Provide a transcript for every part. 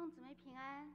众姊妹平安。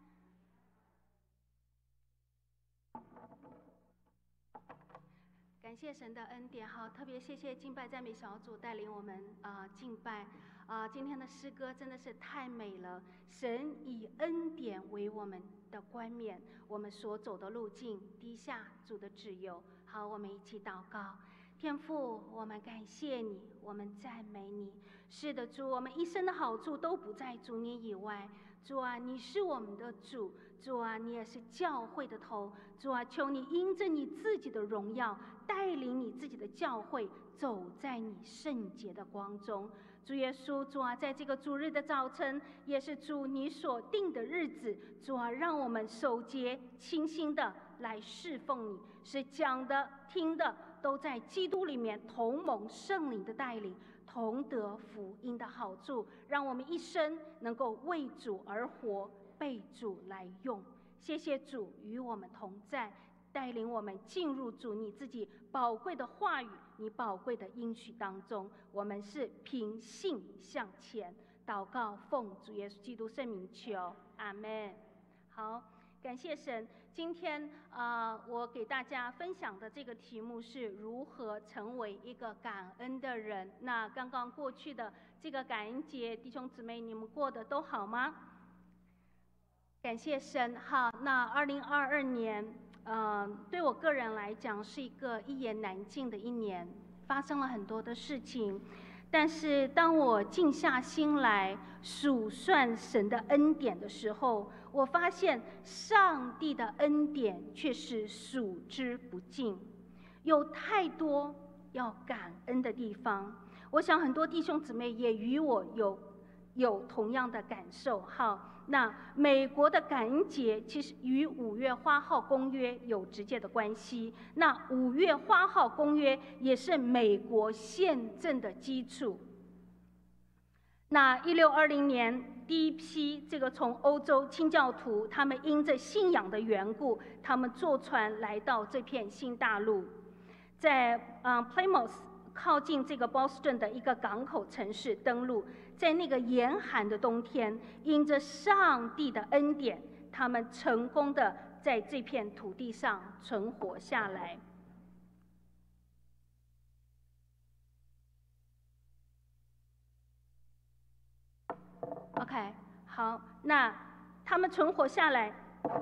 感谢神的恩典，好，特别谢谢敬拜赞美小组带领我们敬拜今天的诗歌真的是太美了。神以恩典为我们的冠冕，我们所走的路径低下主的指油。好，我们一起祷告。天父，我们感谢你，我们赞美你。是的，主，我们一生的好处都不在主你以外。主啊，你是我们的主，主啊，你也是教会的头。主啊，求你因着你自己的荣耀，带领你自己的教会走在你圣洁的光中。主耶稣，主啊，在这个主日的早晨，也是主你所定的日子。主啊，让我们守节清心的来侍奉你，是讲的听的都在基督里面同蒙圣灵的带领，同得福音的好处，让我们一生能够为主而活，被主来用。谢谢主与我们同在，带领我们进入主你自己宝贵的话语，你宝贵的应许当中。我们是凭信向前，祷告奉主耶稣基督圣名求，阿们。好，感谢神。今天我给大家分享的这个题目是如何成为一个感恩的人。那刚刚过去的这个感恩节，弟兄姊妹你们过得都好吗？感谢神。好，那2022年对我个人来讲是一个一言难尽的一年，发生了很多的事情。但是当我静下心来数算神的恩典的时候，我发现上帝的恩典却是数之不尽，有太多要感恩的地方。我想很多弟兄姊妹也与我有同样的感受。好，那美国的感恩节其实与5月花号公约有直接的关系。那5月花号公约也是美国宪政的基础。那1620年第一批这个从欧洲清教徒，他们因着信仰的缘故，他们坐船来到这片新大陆，在Plymouth靠近这个 Boston 的一个港口城市登陆。在那个严寒的冬天，因着上帝的恩典，他们成功的在这片土地上存活下来。OK， 好，那他们存活下来。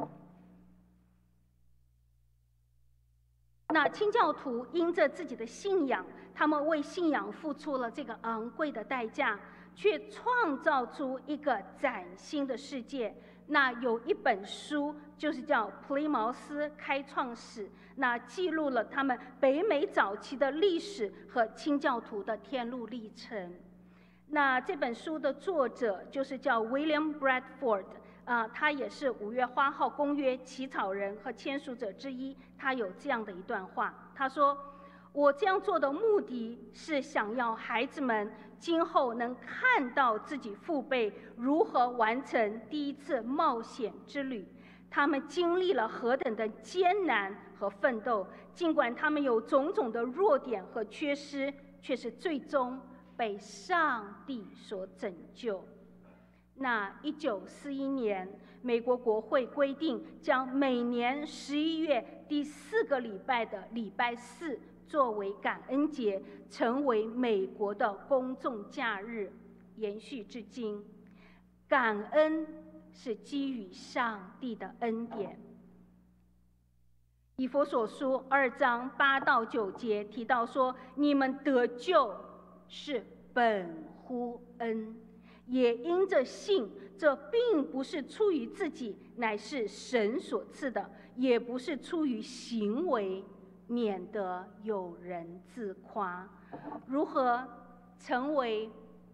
那清教徒因着自己的信仰，他们为信仰付出了这个昂贵的代价，却创造出一个崭新的世界。那有一本书就是叫《普利茅斯开创史》，那记录了他们北美早期的历史和清教徒的天路历程。那这本书的作者就是叫 William Bradford，他也是5月花号公约起草人和签署者之一。他有这样的一段话，他说：我这样做的目的是想要孩子们今后能看到自己父辈如何完成第一次冒险之旅，他们经历了何等的艰难和奋斗，尽管他们有种种的弱点和缺失，却是最终被上帝所拯救。那1941年，美国国会规定将每年11月第4个礼拜的礼拜4作为感恩节，成为美国的公众假日，延续至今。感恩是基于上帝的恩典。以弗所书2章8到9节提到说：你们得救是本乎恩，也因着信，这并不是出于自己，乃是神所赐的，也不是出于行为，免得有人自夸。如何成为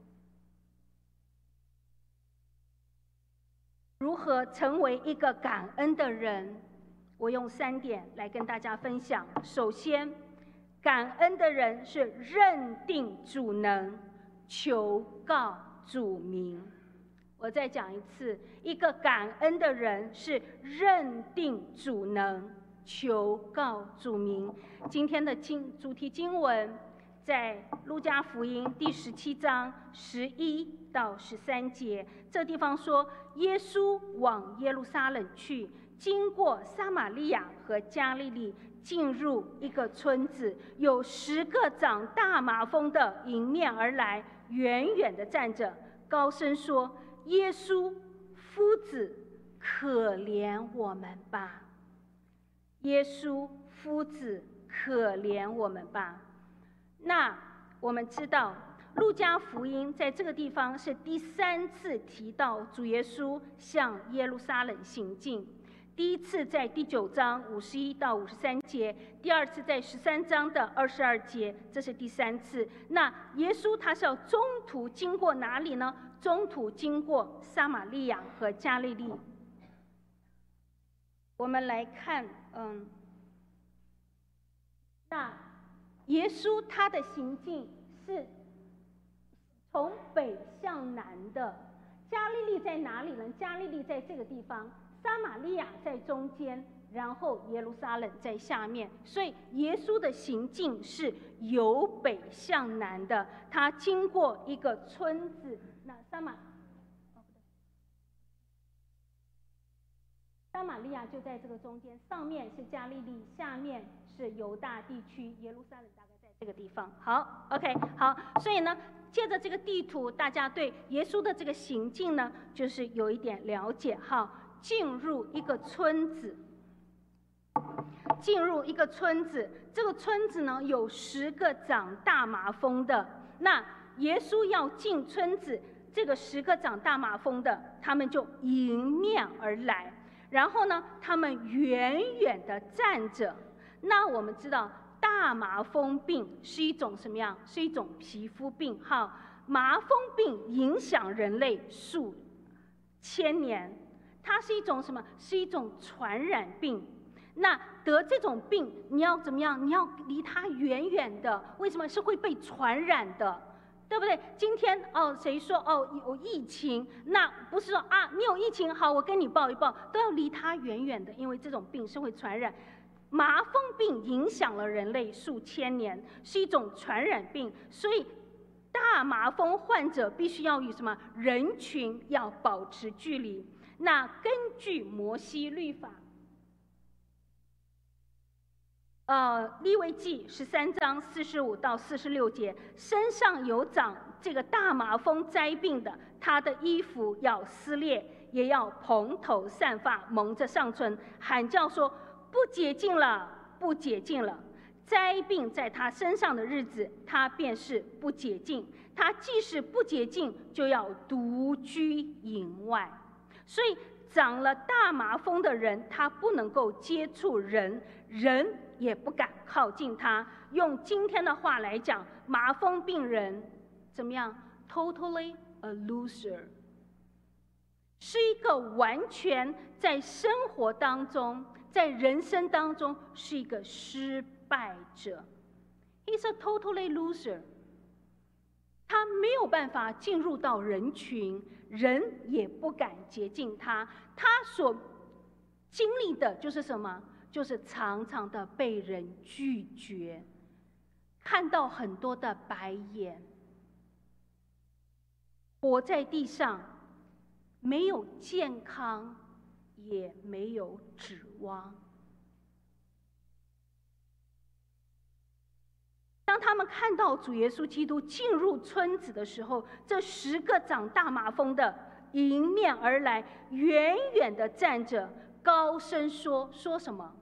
一个感恩的人？我用3点来跟大家分享。首先，感恩的人是认定主能，求告主名。我再讲一次，一个感恩的人是认定主能，求告主名。今天的主题经文在路加福音第17章11到13节，这地方说，耶稣往耶路撒冷去，经过撒玛利亚和加利利，进入一个村子，有10个长大麻风的迎面而来，远远地站着，高声说：“耶稣，夫子，可怜我们吧！耶稣，夫子，可怜我们吧！”那我们知道，路加福音在这个地方是第3次提到主耶稣向耶路撒冷行进。第一次在第9章51到53节，第二次在13章的22节，这是第3次。那耶稣他是要中途经过哪里呢？中途经过撒玛利亚和加利利。我们来看，那耶稣他的行径是从北向南的。加利利在哪里呢？加利利在这个地方，撒玛利亚在中间，然后耶路撒冷在下面。所以耶稣的行径是由北向南的。他经过一个村子，那撒玛利亚就在这个中间，上面是加利利，下面是犹大地区，耶路撒冷大概在这个地方。好 ，OK， 好，所以呢，借着这个地图，大家对耶稣的这个行径呢，就是有一点了解哈。进入一个村子，这个村子呢有10个长大麻风的。那耶稣要进村子，这个10个长大麻风的，他们就迎面而来。然后呢，他们远远地站着。那我们知道，大麻风病是一种什么样？是一种皮肤病。哈，麻风病影响人类数千年，它是一种什么？是一种传染病。那得这种病，你要怎么样？你要离它远远的。为什么？是会被传染的。对不对？今天谁说有疫情？那不是说你有疫情，好，我跟你报一报，都要离他远远的，因为这种病是会传染。麻风病影响了人类数千年，是一种传染病，所以大麻风患者必须要与什么人群要保持距离。那根据摩西律法。利未记13章45到46节，身上有长这个大麻风灾病的，他的衣服要撕裂，也要蓬头散发，蒙着上唇，喊叫说：“不洁净了，不洁净了！”灾病在他身上的日子，他便是不洁净。他既是不洁净，就要独居营外。所以长了大麻风的人，他不能够接触人，人也不敢靠近他。用今天的话来讲，麻风病人怎么样 ？Totally a loser， 是一个完全在生活当中，在人生当中是一个失败者。He's a totally loser。他没有办法进入到人群，人也不敢接近他。他所经历的就是什么？就是常常的被人拒绝，看到很多的白眼，活在地上，没有健康，也没有指望。当他们看到主耶稣基督进入村子的时候，这10个长大麻风的迎面而来，远远地站着，高声说什么？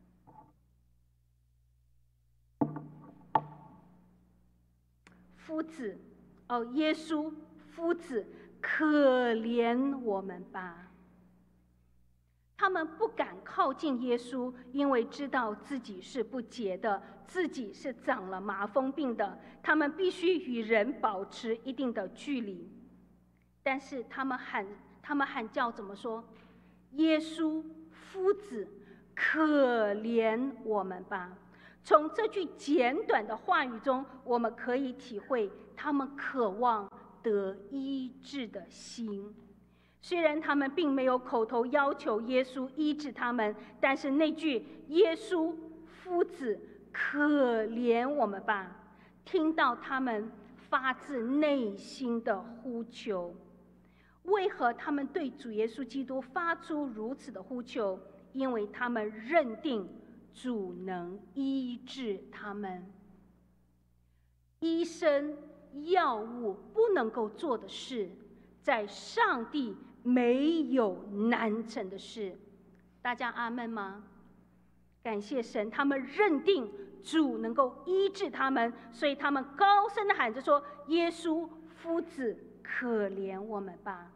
夫子，耶稣，夫子，可怜我们吧！他们不敢靠近耶稣，因为知道自己是不洁的，自己是长了麻风病的，他们必须与人保持一定的距离。但是他们喊叫怎么说？耶稣，夫子，可怜我们吧！从这句简短的话语中，我们可以体会他们渴望得医治的心。虽然他们并没有口头要求耶稣医治他们，但是那句“耶稣，夫子，可怜我们吧”， 听到他们发自内心的呼求。为何他们对主耶稣基督发出如此的呼求？因为他们认定主能医治他们。医生、药物不能够做的事，在上帝没有难成的事。大家阿们吗？感谢神，他们认定主能够医治他们，所以他们高声地喊着说：耶稣夫子，可怜我们吧。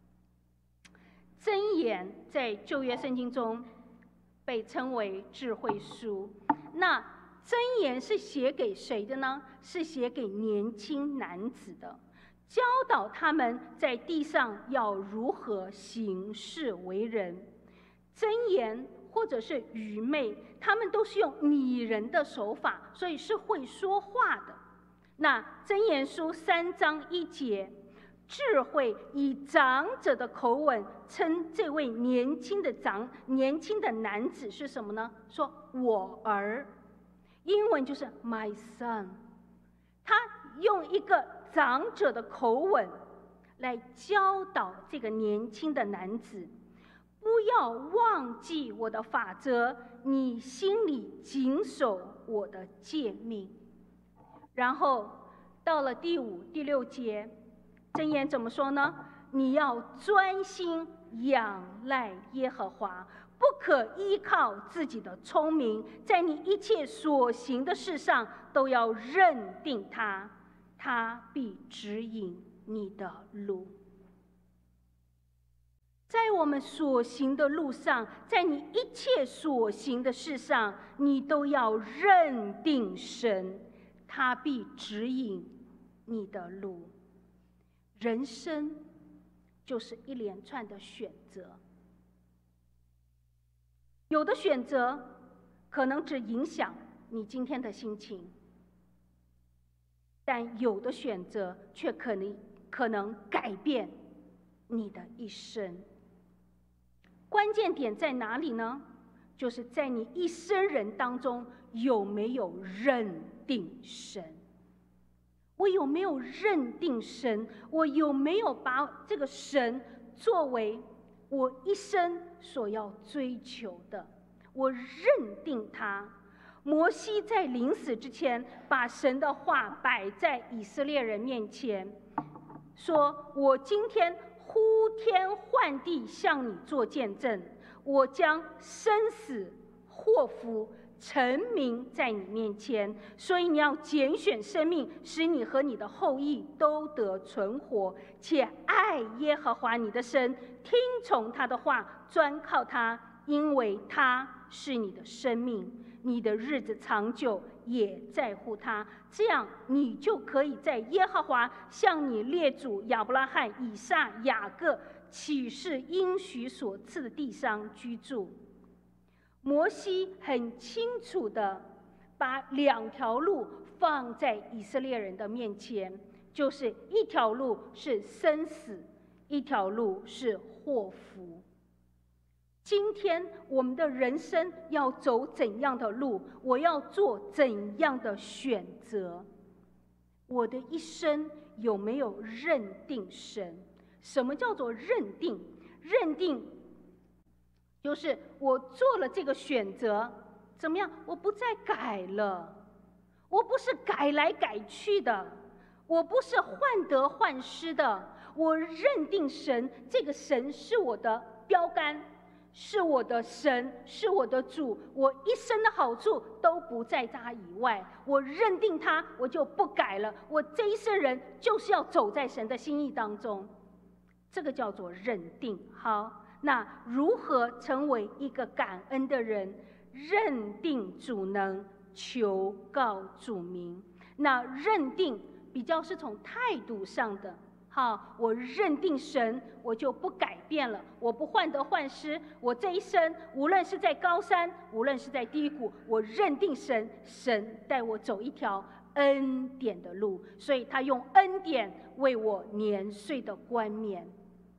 箴言在旧约圣经中被称为智慧书。那箴言是写给谁的呢？是写给年轻男子的，教导他们在地上要如何行事为人。箴言或者是愚昧，他们都是用拟人的手法，所以是会说话的。那箴言书3章1节，智慧以长者的口吻称这位年轻的男子是什么呢？说我儿，英文就是 my son。他用一个长者的口吻来教导这个年轻的男子，不要忘记我的法则，你心里谨守我的诫命。然后到了第5、第6节，箴言怎么说呢？你要专心仰赖耶和华，不可依靠自己的聪明，在你一切所行的事上都要认定他，他必指引你的路。在我们所行的路上，在你一切所行的事上，你都要认定神，他必指引你的路。人生就是一连串的选择，有的选择可能只影响你今天的心情，但有的选择却可能改变你的一生。关键点在哪里呢？就是在你一生人当中有没有认定神。我有没有认定神？我有没有把这个神作为我一生所要追求的？我认定他。摩西在临死之前，把神的话摆在以色列人面前，说：我今天呼天唤地向你做见证，我将生死祸福陈明在你面前，所以你要拣选生命，使你和你的后裔都得存活，且爱耶和华你的神，听从他的话，专靠他，因为他是你的生命，你的日子长久，也在乎他。这样你就可以在耶和华向你列祖亚伯拉罕、以撒、雅各起誓应许所赐的地上居住。摩西很清楚地把2条路放在以色列人的面前，就是一条路是生死，一条路是祸福。今天我们的人生要走怎样的路？我要做怎样的选择？我的一生有没有认定神？什么叫做认定？认定就是我做了这个选择，怎么样？我不再改了，我不是改来改去的，我不是患得患失的。我认定神，这个神是我的标杆，是我的神，是我的主，我一生的好处都不在他以外。我认定他，我就不改了。我这一生人就是要走在神的心意当中，这个叫做认定。好。那如何成为一个感恩的人？认定主能，求告主名。那认定比较是从态度上的。好，我认定神，我就不改变了，我不患得患失。我这一生，无论是在高山，无论是在低谷，我认定神，神带我走一条恩典的路，所以他用恩典为我年岁的冠冕。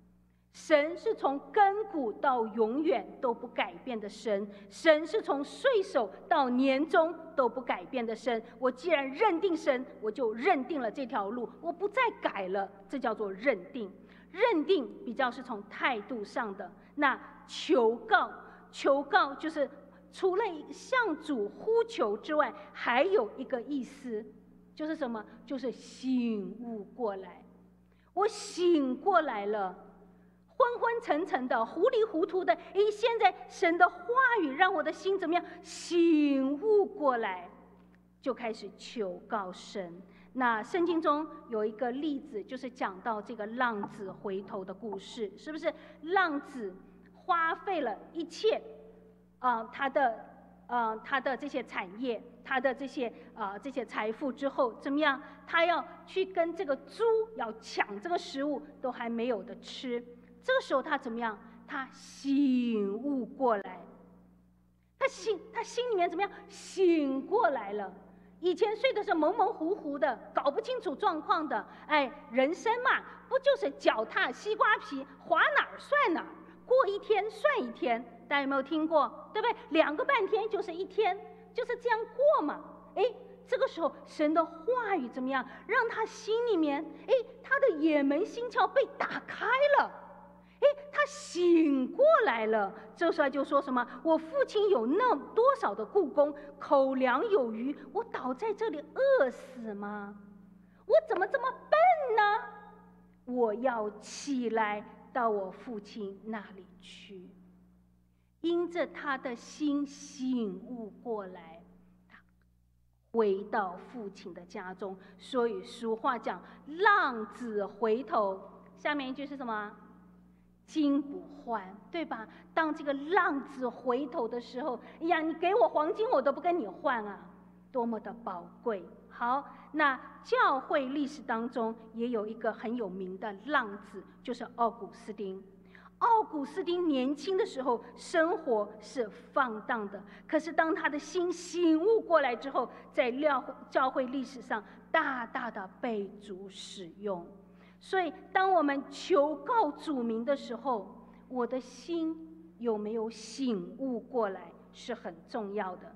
神是从亘古到永远都不改变的神，神是从岁首到年终都不改变的神。我既然认定神，我就认定了这条路，我不再改了，这叫做认定。认定比较是从态度上的。那求告就是除了向主呼求之外，还有一个意思，就是什么？就是醒悟过来。我醒过来了，昏昏沉沉的，糊里糊涂的。现在神的话语让我的心怎么样？醒悟过来，就开始求告神。那圣经中有一个例子，就是讲到这个浪子回头的故事，是不是？浪子花费了一切，他的这些产业，他的这些财富之后，怎么样？他要去跟这个猪要抢这个食物，都还没有的吃。这个时候他怎么样？他醒悟过来，他心里面怎么样？醒过来了。以前睡的是蒙蒙糊糊的，搞不清楚状况的。人生嘛，不就是脚踏西瓜皮，滑哪儿算哪儿，过一天算一天。大家有没有听过？对不对？2个半天就是一天，就是这样过嘛。这个时候神的话语怎么样？让他心里面，他的眼门心窍被打开了。他醒过来了。这时候就说什么？我父亲有那多少的雇工，口粮有余，我倒在这里饿死吗？我怎么这么笨呢？我要起来到我父亲那里去。因着他的心醒悟过来，他回到父亲的家中。所以俗话讲，浪子回头。下面一句是什么？金不换，对吧？当这个浪子回头的时候，你给我黄金我都不跟你换啊，多么的宝贵。好，那教会历史当中也有一个很有名的浪子，就是奥古斯丁。奥古斯丁年轻的时候生活是放荡的，可是当他的心醒悟过来之后，在教会历史上大大的被主使用。所以当我们求告主名的时候，我的心有没有醒悟过来是很重要的。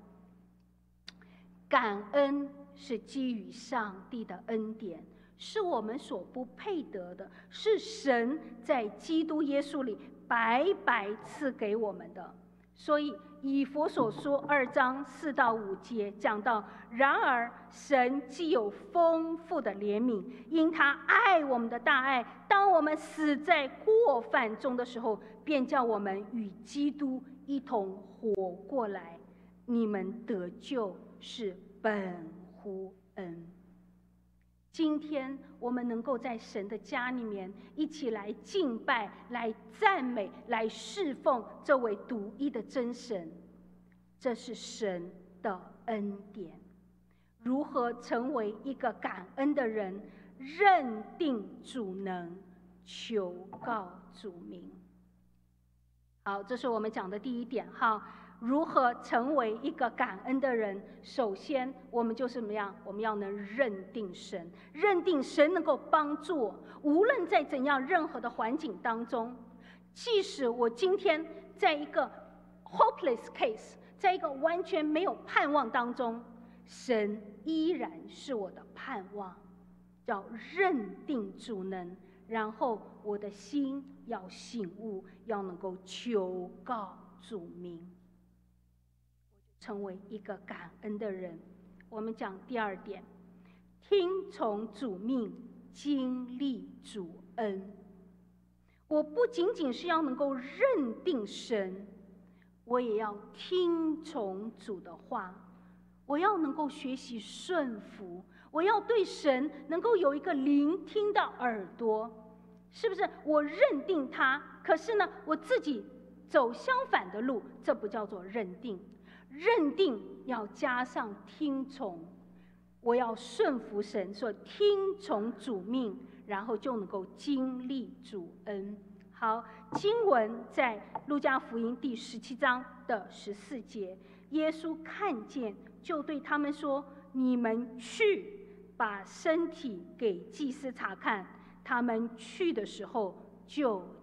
感恩是基于上帝的恩典，是我们所不配得的，是神在基督耶稣里白白赐给我们的。所以以弗所书2章4到5节讲到，然而神既有丰富的怜悯，因他爱我们的大爱，当我们死在过犯中的时候，便叫我们与基督一同活过来。你们得救是本乎恩。今天我们能够在神的家里面一起来敬拜、来赞美、来侍奉这位独一的真神，这是神的恩典。如何成为一个感恩的人？认定主能，求告主名。好，这是我们讲的第一点。好，如何成为一个感恩的人？首先我们就是怎么样？我们要能认定神，认定神能够帮助我，无论在怎样任何的环境当中，即使我今天在一个 hopeless case， 在一个完全没有盼望当中，神依然是我的盼望。要认定主能，然后我的心要醒悟，要能够求告主名，成为一个感恩的人。我们讲第二点，听从主命，经历主恩。我不仅仅是要能够认定神，我也要听从主的话，我要能够学习顺服，我要对神能够有一个聆听的耳朵。是不是我认定他，可是呢我自己走相反的路，这不叫做认定。认定要加上听从，我要顺服神，说听从主命，然后就能够经历主恩。好，经文在路加福音第17章的14节，耶稣看见就对他们说，你们去把身体给祭司查看。他们去的时候就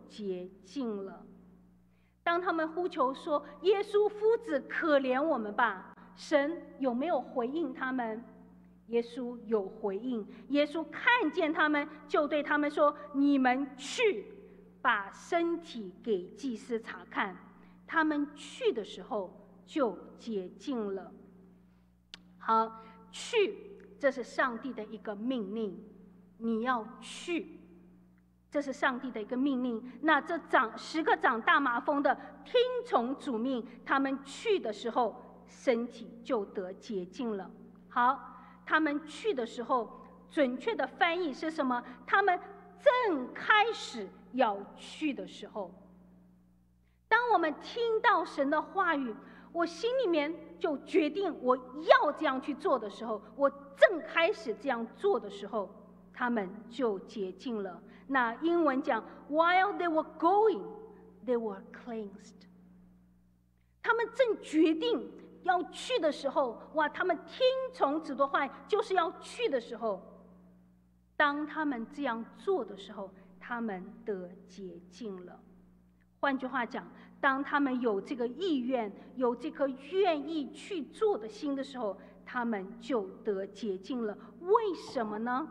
洁净了。当他们呼求说：“耶稣夫子，可怜我们吧！”神有没有回应他们？耶稣有回应。耶稣看见他们，就对他们说：“你们去，把身体给祭司查看。”他们去的时候就洁净了。好，去，这是上帝的一个命令，你要去，这是上帝的一个命令。那这10个长大麻风的听从主命，他们去的时候，身体就得洁净了。好，他们去的时候，准确的翻译是什么？他们正开始要去的时候。当我们听到神的话语，我心里面就决定我要这样去做的时候，我正开始这样做的时候，他们就洁净了。那英文讲 ，While they were going, they were cleansed。他们正决定要去的时候，哇！他们听从主的话，就是要去的时候。当他们这样做的时候，他们得洁净了。换句话讲，当他们有这个意愿，有这颗愿意去做的心的时候，他们就得洁净了。为什么呢？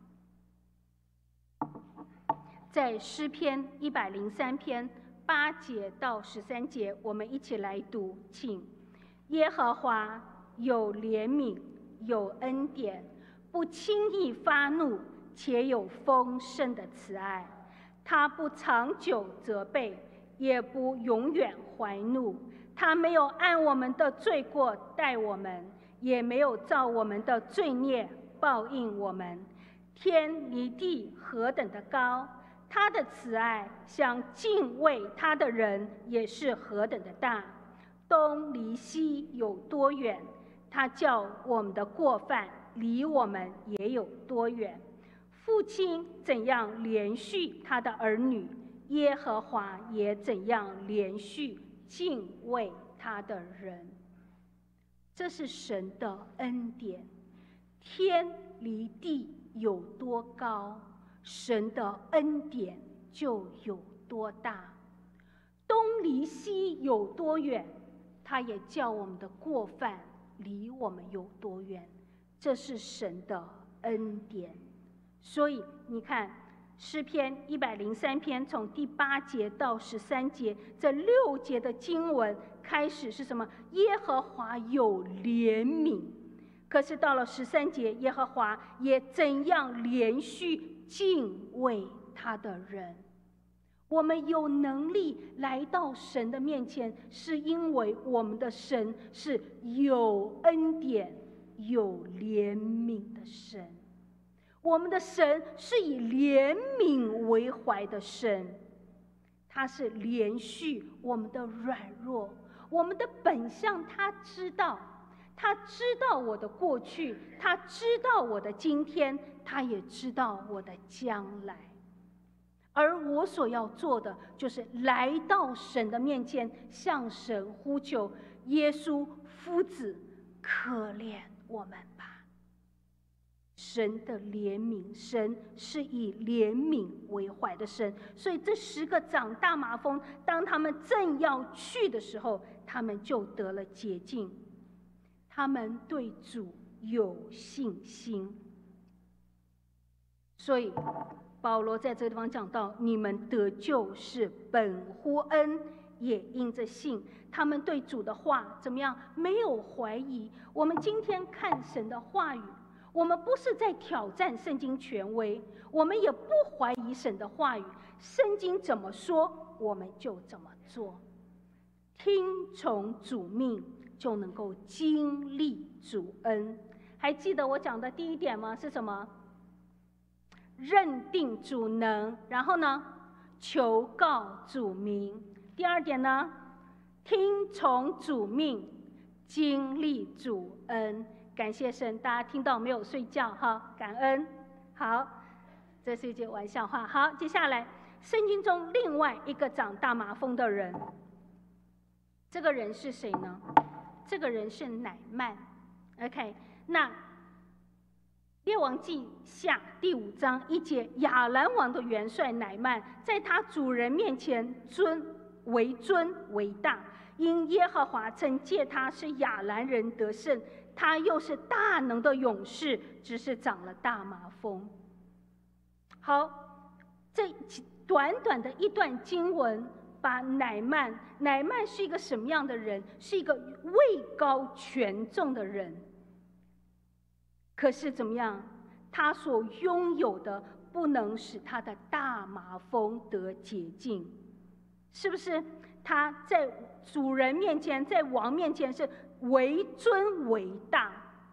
在诗篇103篇8节到13节，我们一起来读，请。耶和华有怜悯，有恩典，不轻易发怒，且有丰盛的慈爱。他不长久责备，也不永远怀怒。他没有按我们的罪过待我们，也没有照我们的罪孽报应我们。天离地何等的高，他的慈爱向敬畏他的人也是何等的大。东离西有多远，他叫我们的过犯离我们也有多远。父亲怎样连续他的儿女，耶和华也怎样连续敬畏他的人。这是神的恩典。天离地有多高，神的恩典就有多大。东离西有多远，他也叫我们的过犯离我们有多远。这是神的恩典。所以你看，诗篇103篇从第8节到13节，这6节的经文开始是什么？耶和华有怜悯。可是到了13节，耶和华也怎样连续敬畏他的人。我们有能力来到神的面前，是因为我们的神是有恩典、有怜悯的神。我们的神是以怜悯为怀的神，他是连续我们的软弱，我们的本相他知道。他知道我的过去，他知道我的今天，他也知道我的将来。而我所要做的，就是来到神的面前，向神呼求：耶稣夫子，可怜我们吧。神的怜悯，神是以怜悯为怀的神。所以这10个长大麻风，当他们正要去的时候，他们就得了洁净。他们对主有信心。所以保罗在这个地方讲到，你们得救是本乎恩，也因着信。他们对主的话怎么样？没有怀疑。我们今天看神的话语，我们不是在挑战圣经权威，我们也不怀疑神的话语。圣经怎么说，我们就怎么做。听从主命，就能够经历主恩。还记得我讲的第1点吗？是什么？认定主能，然后呢，求告主名。第2点呢，听从主命，经历主恩。感谢神，大家听到没有？睡觉哈，感恩。好，这是一句玩笑话。好，接下来圣经中另外一个长大麻风的人，这个人是谁呢？这个人是乃縵。OK， 那列王记下第5章1节，亚兰王的元帅乃縵在他主人面前尊为大，因耶和华曾借他使亚兰人得胜，他又是大能的勇士，只是长了大麻风。好，这短短的一段经文，把乃縵是一个什么样的人？是一个位高权重的人。可是怎么样？他所拥有的不能使他的大麻风得洁净，是不是？他在主人面前，在王面前是为尊为大，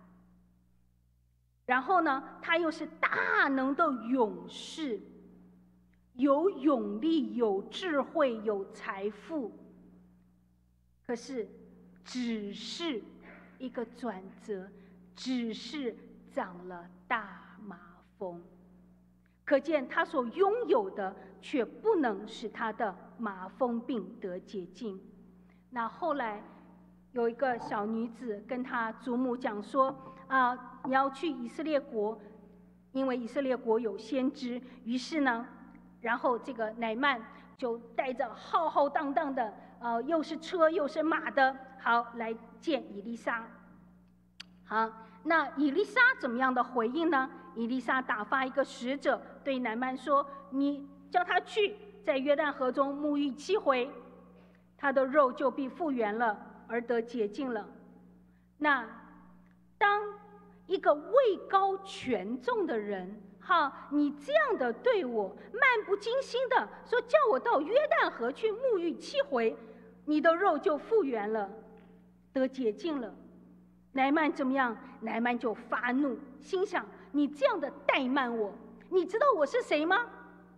然后呢，他又是大能的勇士，有勇力，有智慧，有财富。可是，只是一个转折，只是长了大麻风，可见他所拥有的却不能使他的麻风病得洁净。那后来有一个小女子跟她祖母讲说：你要去以色列国，因为以色列国有先知。于是呢，然后这个乃縵就带着浩浩荡荡的又是车又是马的，好来见以利沙。好，那以利沙怎么样的回应呢？以利沙打发一个使者对乃縵说：你叫他去，在约旦河中沐浴7回，他的肉就必复原了，而得洁净了。那当一个位高权重的人，你这样的对我漫不经心的说，叫我到约旦河去沐浴7回，你的肉就复原了，得洁净了。乃縵怎么样？乃縵就发怒，心想：你这样的怠慢我，你知道我是谁吗？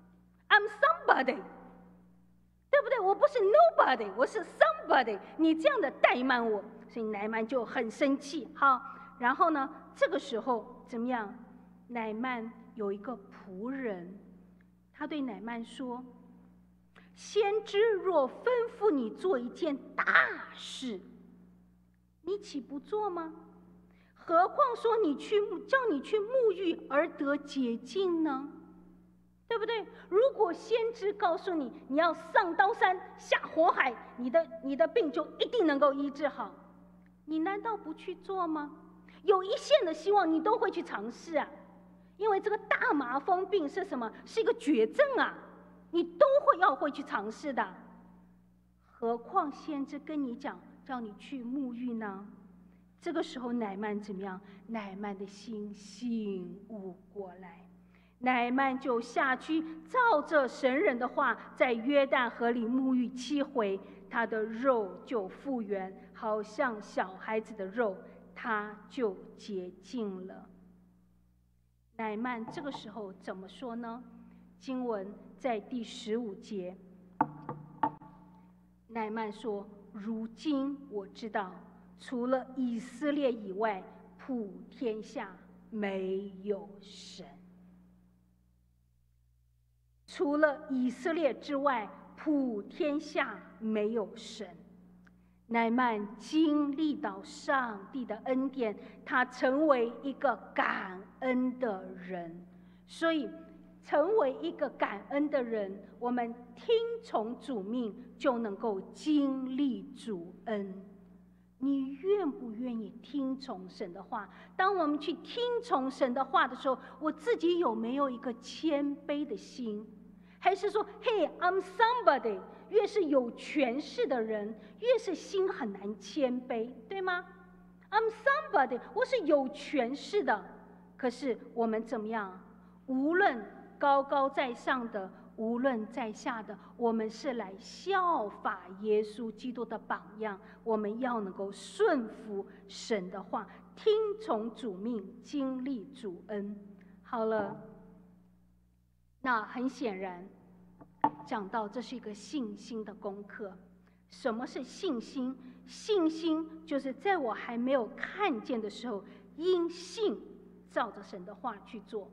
I'm somebody， 对不对？我不是 nobody， 我是 somebody。你这样的怠慢我，所以乃縵就很生气。好，然后呢，这个时候怎么样？乃縵有一个仆人，他对乃縵说：先知若吩咐你做一件大事，你岂不做吗？何况说叫你去沐浴而得洁净呢？对不对？如果先知告诉你，你要上刀山下火海，你的病就一定能够医治好，你难道不去做吗？有一线的希望，你都会去尝试啊，因为这个大麻风病是什么？是一个绝症啊，你都会去尝试的。何况先知跟你讲，叫你去沐浴呢？这个时候乃縵怎么样？乃縵的心醒悟过来，乃縵就下去，照着神人的话，在约旦河里沐浴7回，他的肉就复原，好像小孩子的肉，他就洁净了。乃縵这个时候怎么说呢？经文在第15节，乃縵说：如今我知道，除了以色列以外，普天下没有神。除了以色列之外，普天下没有神。乃縵经历到上帝的恩典，他成为一个感恩的人。所以成为一个感恩的人，我们听从主命，就能够经历主恩。你愿不愿意听从神的话？当我们去听从神的话的时候，我自己有没有一个谦卑的心？还是说 Hey, I'm somebody， 越是有权势的人，越是心很难谦卑，对吗？ I'm somebody， 我是有权势的，可是我们怎么样？无论高高在上的，无论在下的，我们是来效法耶稣基督的榜样。我们要能够顺服神的话，听从主命，经历主恩。好了，那很显然讲到这是一个信心的功课。什么是信心？信心就是在我还没有看见的时候，因信照着神的话去做。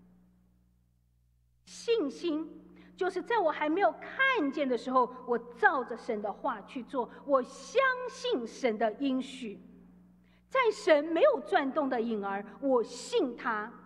信心就是在我还没有看见的时候，我照着神的话去做，我相信神的应许。在神没有转动的影儿，我信他，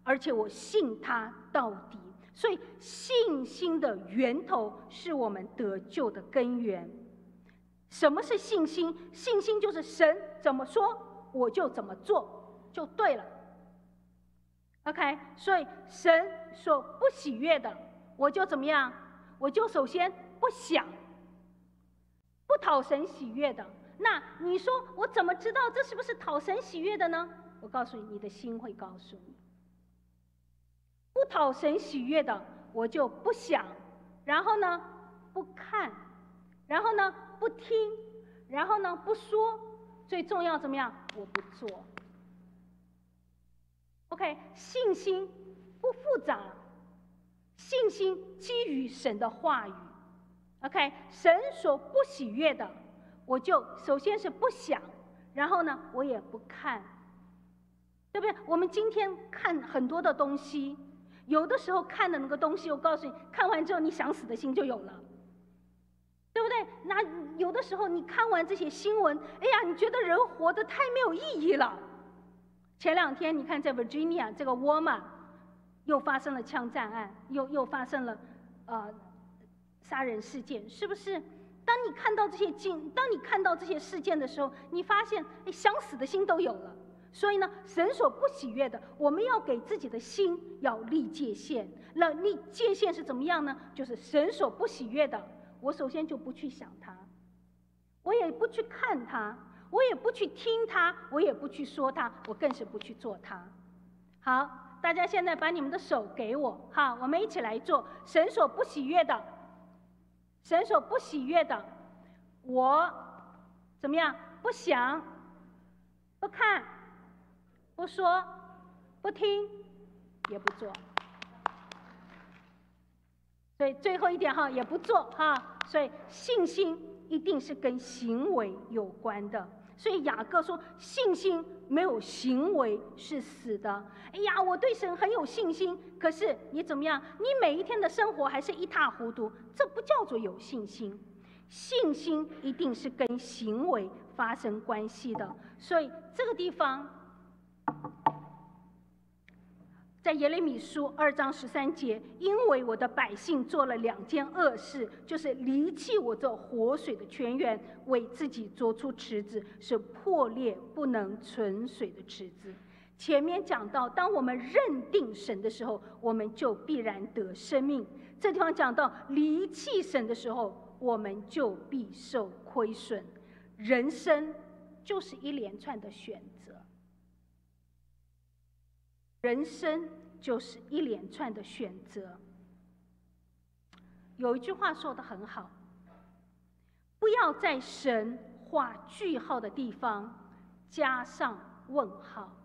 而且我信他到底。所以信心的源头是我们得救的根源。什么是信心？信心就是神怎么说我就怎么做就对了。OK， 所以神所不喜悦的，我就怎么样？我就首先不想，不讨神喜悦的。那你说我怎么知道这是不是讨神喜悦的呢？我告诉你，你的心会告诉你。不讨神喜悦的，我就不想，然后呢，不看，然后呢，不听，然后呢，不说，最重要怎么样？我不做。OK， 信心不复杂，信心基于神的话语。OK， 神所不喜悦的，我就首先是不想，然后呢，我也不看，对不对？我们今天看很多的东西。有的时候看的那个东西，我告诉你，看完之后你想死的心就有了，对不对？那有的时候你看完这些新闻，哎呀，你觉得人活得太没有意义了。前2天你看在 Virginia 这个沃尔玛又发生了枪战案，又发生了杀人事件，是不是？当你看到这些事件的时候，你发现想死的心都有了。所以呢，神所不喜悦的，我们要给自己的心要立界限。那立界限是怎么样呢？就是神所不喜悦的，我首先就不去想它，我也不去看它，我也不去听它，我也不去说它，我更是不去做它。好，大家现在把你们的手给我，好，我们一起来做神所不喜悦的。神所不喜悦的，我怎么样？不想，不看，不说，不听，也不做。所以最后一点哈，也不做哈。所以信心一定是跟行为有关的。所以雅各说，信心没有行为是死的。哎呀，我对神很有信心，可是你怎么样？你每一天的生活还是一塌糊涂，这不叫做有信心。信心一定是跟行为发生关系的。所以这个地方，在耶利米书2章13节，因为我的百姓做了2件恶事，就是离弃我这活水的泉源，为自己做出池子，是破裂不能存水的池子。前面讲到，当我们认定神的时候，我们就必然得生命。这地方讲到离弃神的时候，我们就必受亏损。人生就是一连串的选择。人生就是一连串的选择。有一句话说得很好，不要在神画句号的地方加上问号。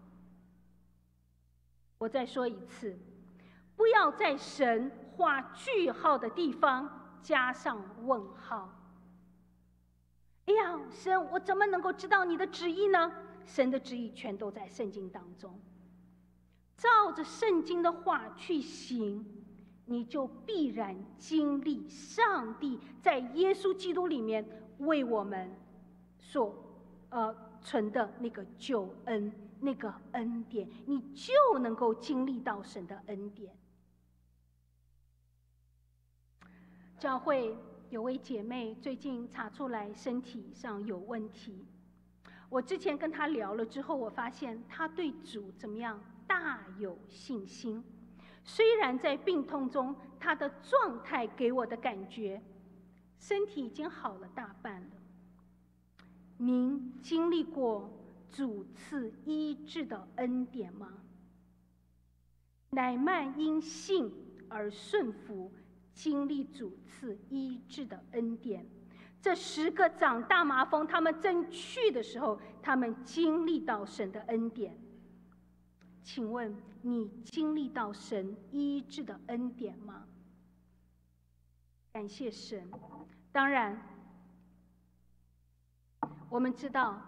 我再说一次，不要在神画句号的地方加上问号。哎呀，神，我怎么能够知道你的旨意呢？神的旨意全都在圣经当中。照着圣经的话去行，你就必然经历上帝在耶稣基督里面为我们所存的那个救恩，那个恩典，你就能够经历到神的恩典。教会有位姐妹最近查出来身体上有问题，我之前跟她聊了之后，我发现她对主怎么样？大有信心。虽然在病痛中，他的状态给我的感觉，身体已经好了大半了。您经历过主赐医治的恩典吗？乃縵因信而顺服，经历主赐医治的恩典。这10个长大麻风，他们正去的时候，他们经历到神的恩典。请问你经历到神医治的恩典吗？感谢神。当然，我们知道，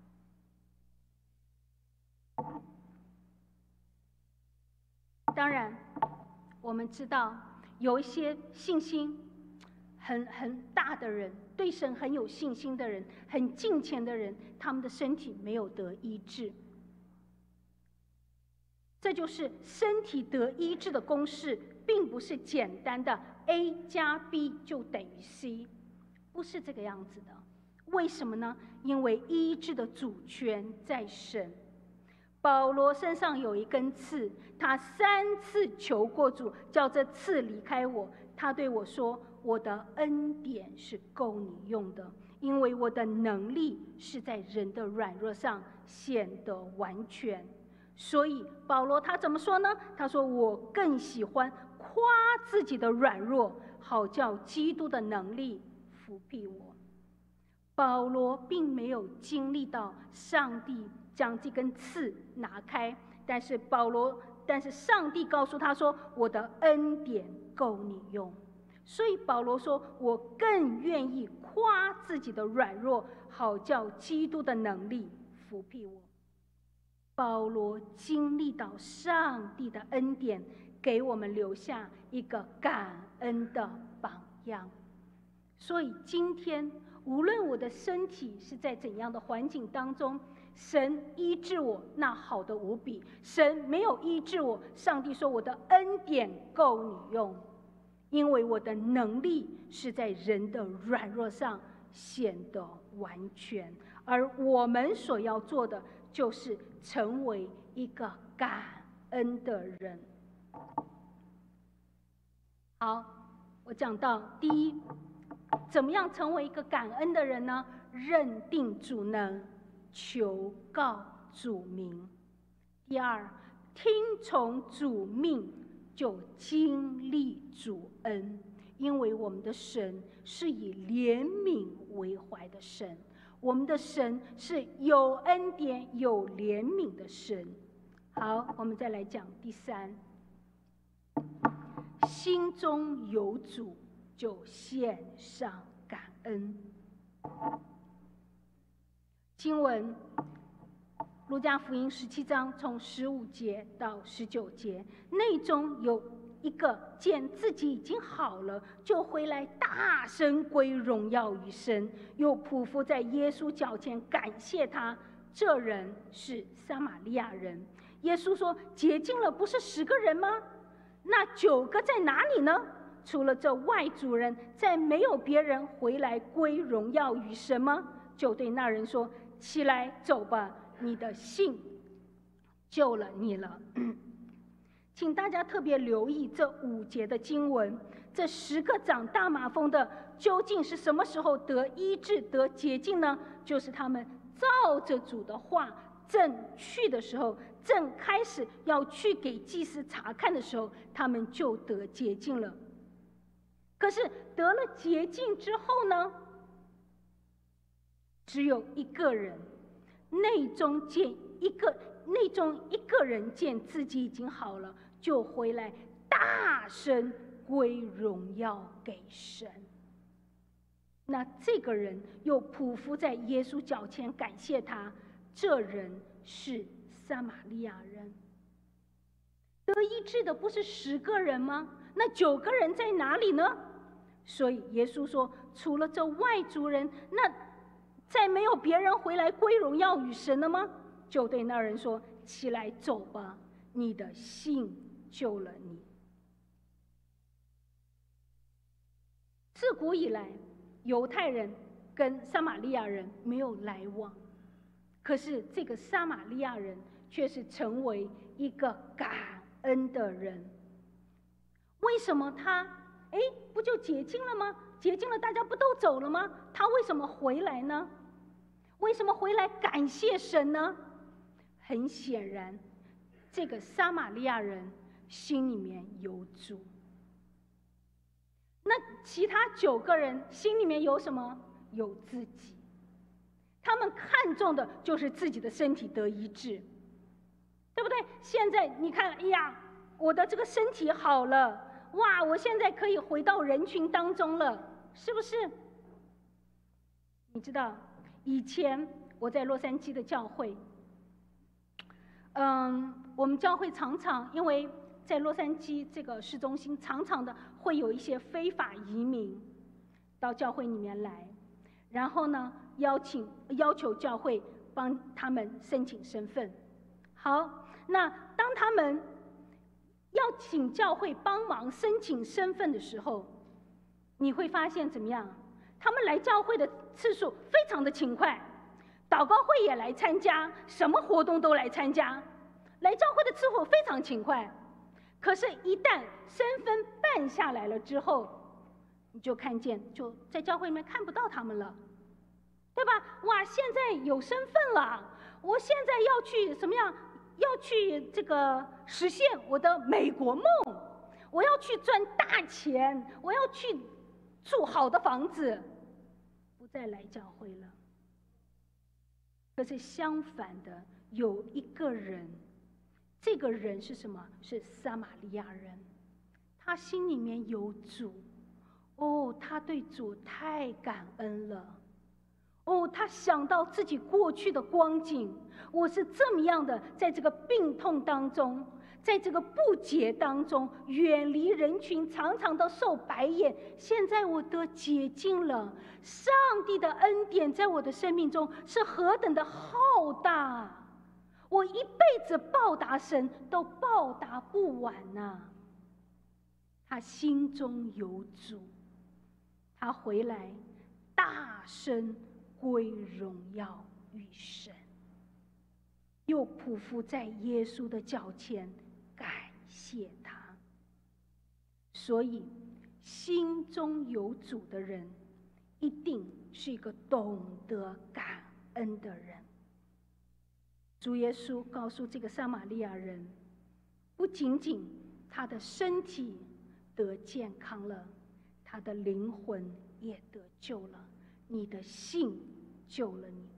有一些信心很大的人，对神很有信心的人，很敬虔的人，他们的身体没有得医治。 这就是身体得医治的公式，并不是简单的 A 加 B 就等于 C， 不是这个样子的。为什么呢？因为医治的主权在神。保罗身上有一根刺，他3次求过主，叫这刺离开我。他对我说：“我的恩典是够你用的，因为我的能力是在人的软弱上显得完全。”所以保罗他怎么说呢？他说：“我更喜欢夸自己的软弱，好叫基督的能力扶庇我。”保罗并没有经历到上帝将这根刺拿开，但是上帝告诉他说：“我的恩典够你用。”所以保罗说：“我更愿意夸自己的软弱，好叫基督的能力扶庇我。”保罗经历到上帝的恩典，给我们留下一个感恩的榜样。所以今天无论我的身体是在怎样的环境当中，神医治我，那好的无比；神没有医治我，上帝说我的恩典够你用，因为我的能力是在人的软弱上显得完全。而我们所要做的，就是成为一个感恩的人。好，我讲到第一，怎么样成为一个感恩的人呢？认定主能，求告主名。第二，听从主命，就经历主恩，因为我们的神是以怜悯为怀的神，我们的神是有恩典有怜悯的神。好，我们再来讲第三，心中有主，就献上感恩。经文路加福音17章从15节到19节，内中有一个见自己已经好了，就回来大声归荣耀于神，又匍匐在耶稣脚前感谢他。这人是撒玛利亚人。耶稣说：“洁净了不是10个人吗？那9个在哪里呢？除了这外族人，再没有别人回来归荣耀于神吗？”就对那人说：“起来，走吧，你的信救了你了。”请大家特别留意这5节的经文。这10个长大麻风的，究竟是什么时候得医治、得洁净呢？就是他们照着主的话正去的时候，正开始要去给祭司查看的时候，他们就得洁净了。可是得了洁净之后呢，只有一个人，内中一个人见自己已经好了，就回来大声归荣耀给神。那这个人又匍匐在耶稣脚前感谢他。这人是撒玛利亚人。得医治的不是10个人吗？那9个人在哪里呢？所以耶稣说，除了这外族人，那再没有别人回来归荣耀与神了吗？就对那人说：“起来，走吧，你的信救了你。”自古以来，犹太人跟撒玛利亚人没有来往，可是这个撒玛利亚人却是成为一个感恩的人。为什么他不就洁净了吗？洁净了，大家不都走了吗？他为什么回来呢？为什么回来感谢神呢？很显然，这个撒玛利亚人心里面有主。那其他9个人心里面有什么？有自己。他们看重的就是自己的身体得医治，对不对？现在你看，哎呀，我的这个身体好了，哇，我现在可以回到人群当中了，是不是？你知道，以前我在洛杉矶的教会，我们教会常常因为在洛杉矶这个市中心，常常的会有一些非法移民到教会里面来，然后呢，要求教会帮他们申请身份。好，那当当他们要请教会帮忙申请身份的时候，你会发现怎么样？他们来教会的次数非常的勤快，祷告会也来参加，什么活动都来参加，来教会的次数非常勤快。可是，一旦身份办下来了之后，你就看见，就在教会里面看不到他们了，对吧？哇，现在有身份了，我现在要去什么样？要去这个实现我的美国梦，我要去赚大钱，我要去住好的房子，不再来教会了。可是相反的，有一个人，这个人是什么？是撒玛利亚人，他心里面有主，哦，他对主太感恩了。哦，他想到自己过去的光景，我是这么样的，在这个病痛当中，在这个不洁当中，远离人群，常常的受白眼。现在我得洁净了，上帝的恩典在我的生命中是何等的浩大，我一辈子报答神都报答不完呐。他心中有主，他回来大声归荣耀于神，又匍匐在耶稣的脚前感谢他。所以心中有主的人一定是一个懂得感恩的人。主耶稣告诉这个撒玛利亚人，不仅仅他的身体得健康了，他的灵魂也得救了，你的信救了你。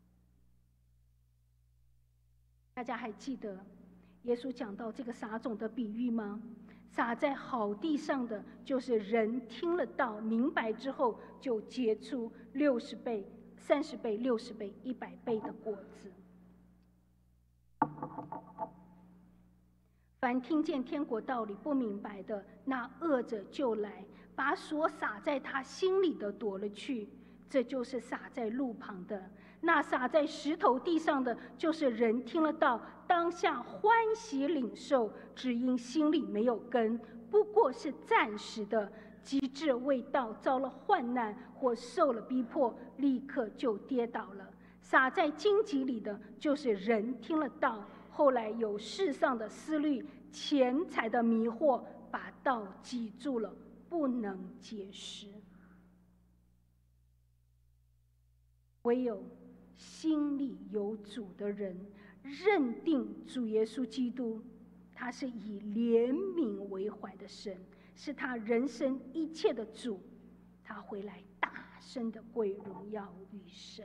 大家还记得耶稣讲到这个撒种的比喻吗？撒在好地上的，就是人听了道明白之后，就结出60倍、30倍、60倍、100倍的果子。凡听见天国道理不明白的，那恶者就来，把所撒在他心里的夺了去。这就是撒在路旁的。那撒在石头地上的，就是人听了道，当下欢喜领受，只因心里没有根，不过是暂时的，及至未到，遭了患难或受了逼迫，立刻就跌倒了。撒在荆棘里的，就是人听了道，后来有世上的思虑、钱财的迷惑，把道挤住了，不能结实。唯有心里有主的人，认定主耶稣基督，他是以怜悯为怀的神，是他人生一切的主，他回来大声的归荣耀于神。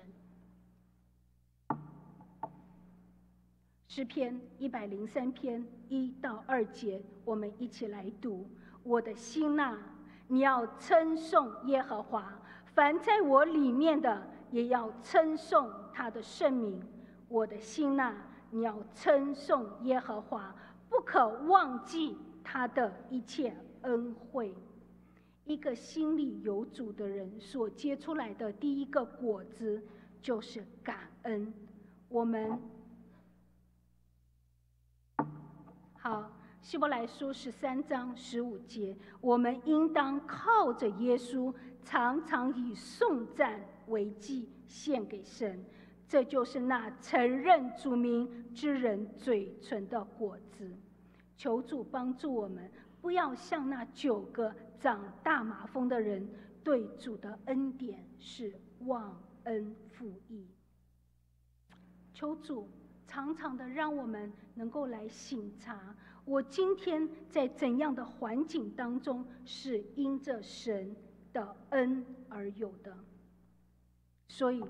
诗篇103篇1到2节，我们一起来读。我的心哪，你要称颂耶和华，凡在我里面的也要称颂他的圣名。我的心哪，你要称颂耶和华，不可忘记他的一切恩惠。一个心里有主的人所结出来的第一个果子就是感恩。我们好，希伯来书13章15节，我们应当靠着耶稣，常常以颂赞为祭献给神，这就是那承认主名之人嘴唇的果子。求主帮助我们，不要像那9个长大麻风的人，对主的恩典是忘恩负义。求主常常的让我们能够来省察，我今天在怎样的环境当中是因着神的恩而有的。所以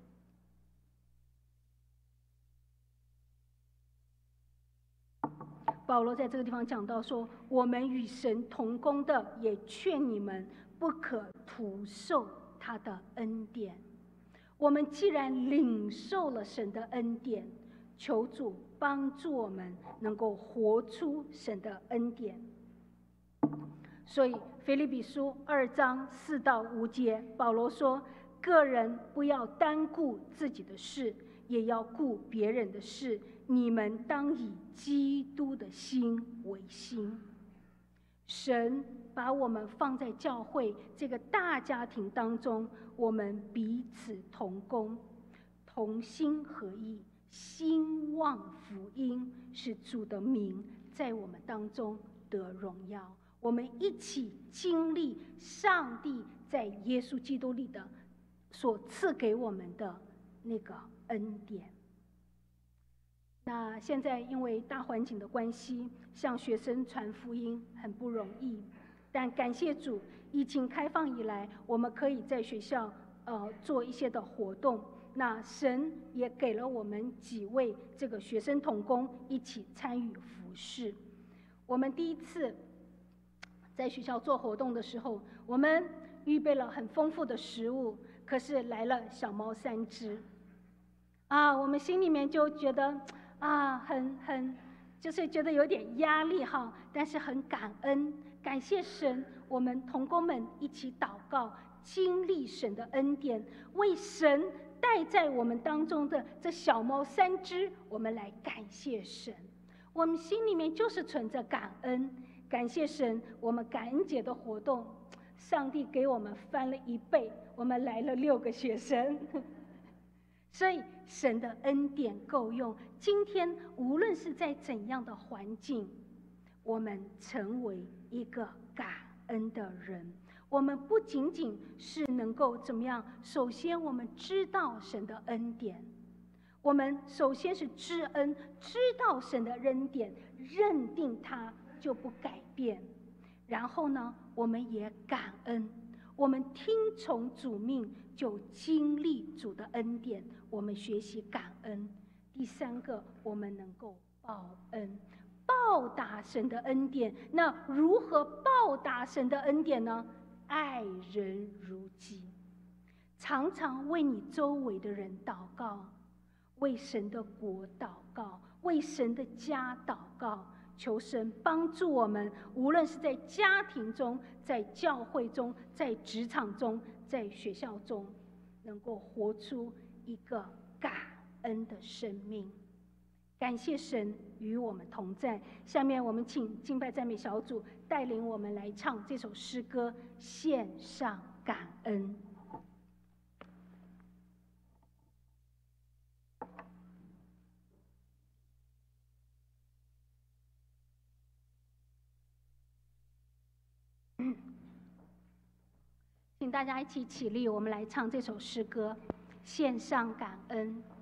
保罗在这个地方讲到说，我们与神同工的，也劝你们不可徒受他的恩典。我们既然领受了神的恩典，求主帮助我们能够活出神的恩典。所以腓立比书2章4到5节，保罗说，个人不要单顾自己的事，也要顾别人的事， 你们当以基督的心为心。神把我们放在教会这个大家庭当中，我们彼此同工，同心合意，兴旺福音，使主的名在我们当中得荣耀。我们一起经历上帝在耶稣基督里的所赐给我们的那个恩典。那现在因为大环境的关系，向学生传福音很不容易，但感谢主，疫情开放以来，我们可以在学校做一些的活动。那神也给了我们几位这个学生同工一起参与服事。我们第一次在学校做活动的时候，我们预备了很丰富的食物，可是来了小猫3只，我们心里面就觉得就是觉得有点压力哈，但是很感恩，感谢神，我们同工们一起祷告，经历神的恩典，为神带在我们当中的这小猫3只，我们来感谢神。我们心里面就是存着感恩，感谢神。我们感恩节的活动，上帝给我们翻了1倍，我们来了6个学生。所以神的恩典够用。今天无论是在怎样的环境，我们成为一个感恩的人。我们不仅仅是能够怎么样，首先我们知道神的恩典，我们首先是知恩，知道神的恩典，认定它就不改变。然后呢，我们也感恩，我们听从主命，就经历主的恩典，我们学习感恩。第3个，我们能够报恩，报答神的恩典。那如何报答神的恩典呢？爱人如己，常常为你周围的人祷告，为神的国祷告，为神的家祷告，求神帮助我们，无论是在家庭中，在教会中，在职场中，在学校中，能够活出一个感恩的生命。感谢神与我们同在。下面我们请敬拜赞美小组带领我们来唱这首诗歌，献上感恩。请大家一起起立，我们来唱这首诗歌，献上感恩。